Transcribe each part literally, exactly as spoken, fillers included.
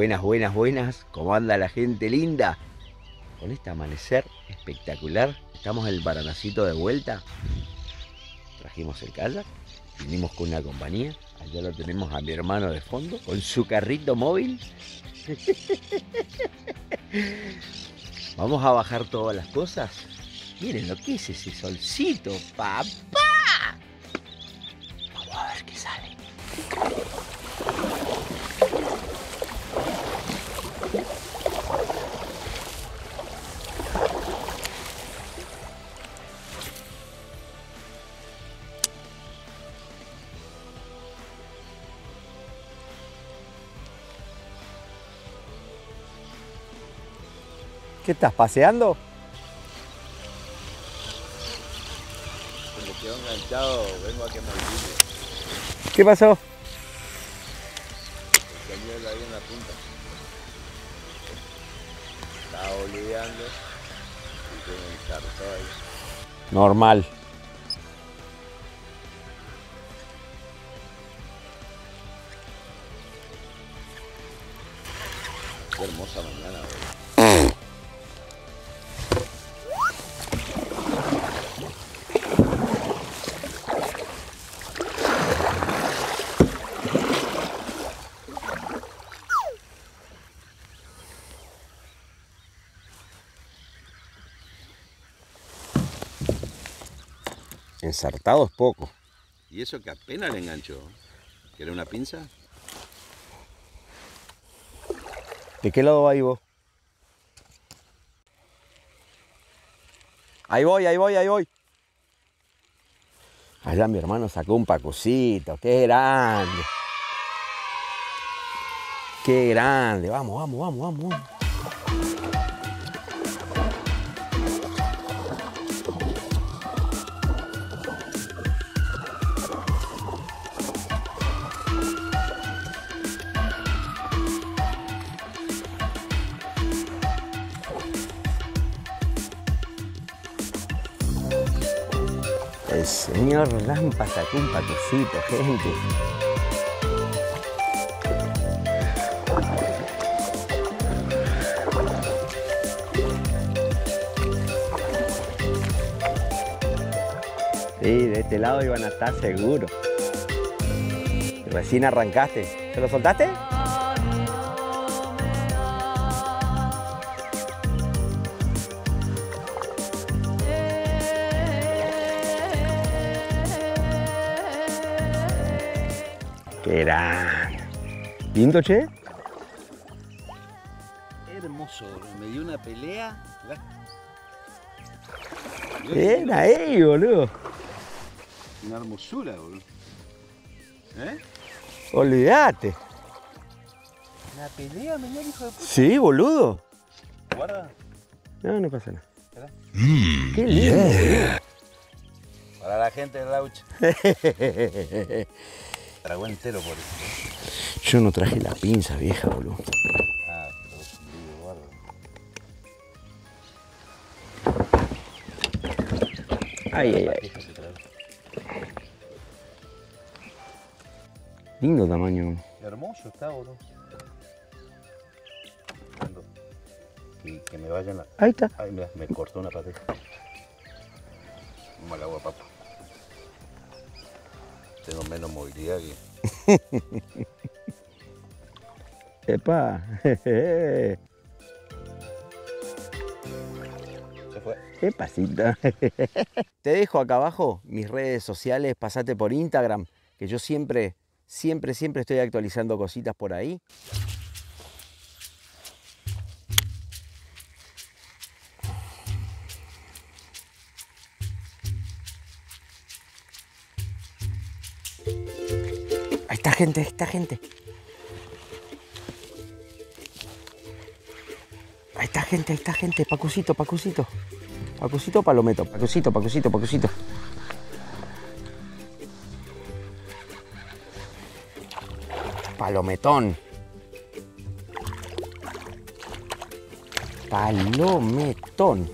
Buenas, buenas, buenas. ¿Cómo anda la gente linda? Con este amanecer espectacular, estamos en el Paranacito de vuelta. Trajimos el kayak, vinimos con una compañía. Allá lo tenemos a mi hermano de fondo, con su carrito móvil. Vamos a bajar todas las cosas. Miren lo que es ese solcito, papá. Vamos a ver qué sale. ¿Qué estás paseando? Se me quedó enganchado, vengo a que me olvide. ¿Qué pasó? El cañuelo ahí en la punta. Estaba boliviando y se me ensartó ahí. Normal. Qué hermosa mañana, güey. Ensartado es poco. Y eso que apenas le enganchó. ¿Quiere una pinza? ¿De qué lado va ahí vos? Ahí voy, ahí voy, ahí voy. Allá mi hermano sacó un pacucito. ¡Qué grande! ¡Qué grande! Vamos, vamos, vamos, vamos, vamos. El señor Lampa sacó un pacucito, gente. Sí, de este lado iban a estar seguros. Recién arrancaste. ¿Se lo soltaste? Qué grande. ¿Lindo, che? Hermoso, me dio una pelea. Bien ahí, boludo. Una hermosura, boludo. ¿Eh? Olvídate. ¿Una pelea, me dio el hijo de puta? Sí, boludo. Guarda. No, no pasa nada. Mm, Qué lindo, yeah. Para la gente de Laucha. Tragó entero por eso. Yo no traje la pinza, vieja, boludo. Ah, todo subido, guarda. Ay, ay, ay. Lindo tamaño. Hermoso está, boludo. Y que me vayan a... Ahí está. Ay, mira, me cortó una patita. Como el agua, papá. Tengo menos movilidad que... Epa. Se fue. Qué pasito. Te dejo acá abajo mis redes sociales, pasate por Instagram, que yo siempre, siempre, siempre estoy actualizando cositas por ahí. Ahí está gente, ahí está gente. Ahí está gente, ahí está gente. Pacucito, pacucito. Pacucito, palometo. Pacucito, pacucito, pacucito. Palometón. Palometón.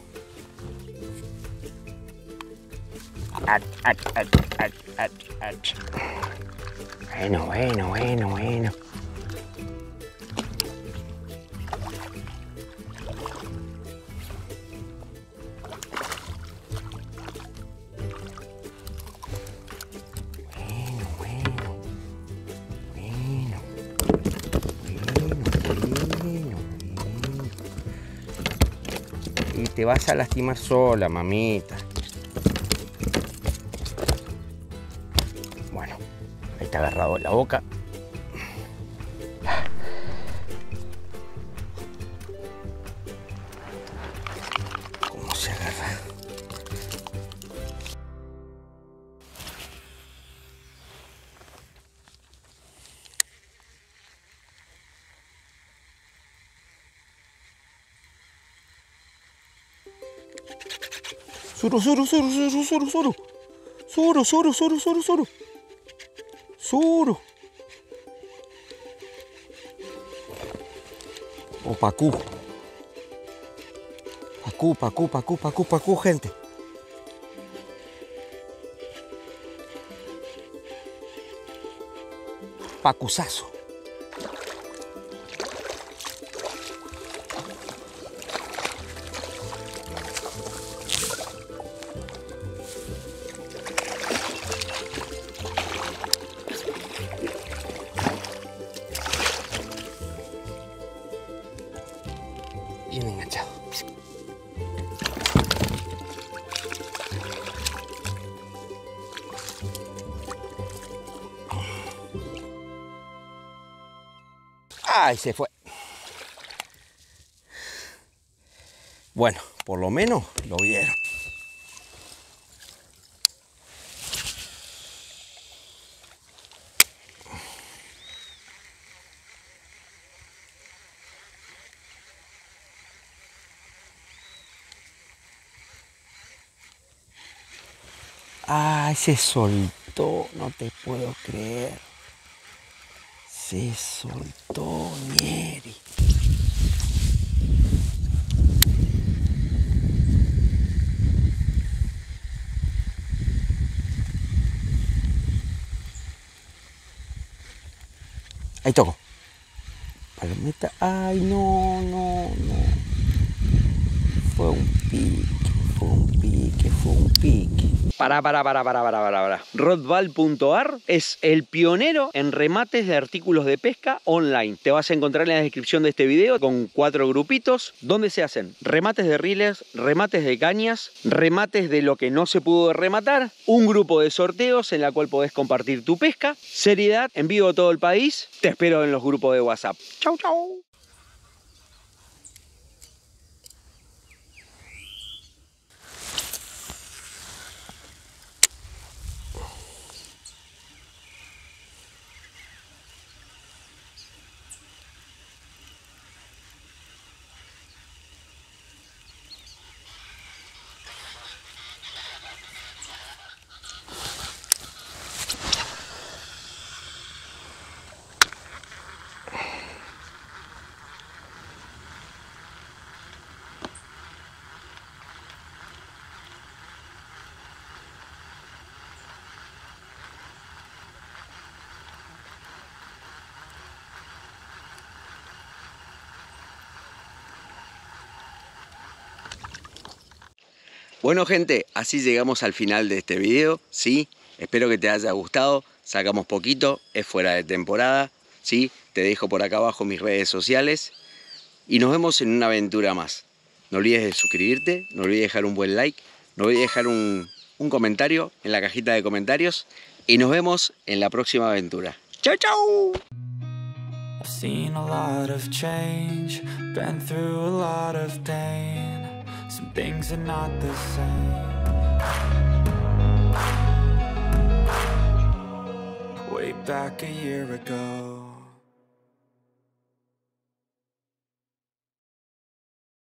Ach, ach, ach, ach, ach, ach. Bueno, bueno, bueno, bueno. y te vas a lastimar sola, mamita. Bueno, ahí está agarrado la boca. ¿Cómo se agarra? Suru, suru, suru, suru, suru, suru. Suru, suru, suru, suru, suru. Suru. O pacú. Pacú, pacú, pacú, pacú, pacú, gente. Pacusazo. Bien enganchado. ¡Ay, se fue! Bueno, por lo menos lo vieron. ¡Ay, se soltó! No te puedo creer. Se soltó, Nieri. Ahí toco. Palometa. Ay, no, no, no. Fue un pique, fue un pique, fue un pique. Para, para, para, para, para, para, para. Rodval punto ar es el pionero en remates de artículos de pesca online. Te vas a encontrar en la descripción de este video con cuatro grupitos donde se hacen remates de riles, remates de cañas, remates de lo que no se pudo rematar, un grupo de sorteos en la cual podés compartir tu pesca, seriedad, en vivo a todo el país. Te espero en los grupos de WhatsApp. Chau, chau. Bueno, gente, así llegamos al final de este video, ¿sí? Espero que te haya gustado. Sacamos poquito, es fuera de temporada, ¿sí? Te dejo por acá abajo mis redes sociales y nos vemos en una aventura más. No olvides de suscribirte, no olvides de dejar un buen like, no olvides de dejar un, un comentario en la cajita de comentarios y nos vemos en la próxima aventura. ¡Chau, chau! I've seen a lot of change, been through a lot of pain. Some things are not the same. Way back a year ago